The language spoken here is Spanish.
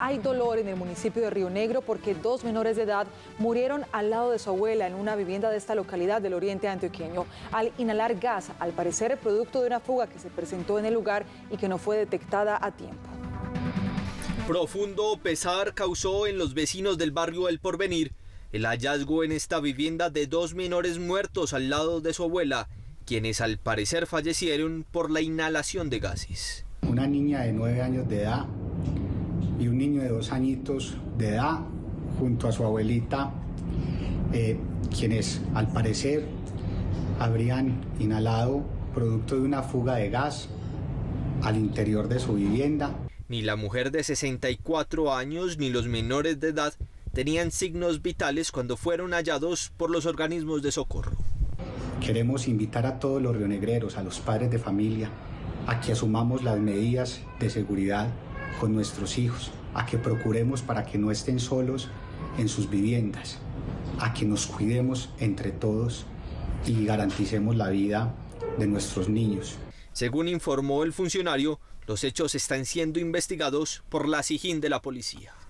Hay dolor en el municipio de Río Negro porque 2 menores de edad murieron al lado de su abuela en una vivienda de esta localidad del oriente antioqueño al inhalar gas, al parecer producto de una fuga que se presentó en el lugar y que no fue detectada a tiempo. Profundo pesar causó en los vecinos del barrio El Porvenir el hallazgo en esta vivienda de 2 menores muertos al lado de su abuela, quienes al parecer fallecieron por la inhalación de gases. Una niña de 9 años de edad y un niño de 2 añitos de edad junto a su abuelita, quienes al parecer habrían inhalado producto de una fuga de gas al interior de su vivienda. Ni la mujer de 64 años ni los menores de edad tenían signos vitales cuando fueron hallados por los organismos de socorro. Queremos invitar a todos los rionegreros, a los padres de familia, a que asumamos las medidas de seguridad con nuestros hijos, a que procuremos para que no estén solos en sus viviendas, a que nos cuidemos entre todos y garanticemos la vida de nuestros niños. Según informó el funcionario, los hechos están siendo investigados por la SIJIN de la policía.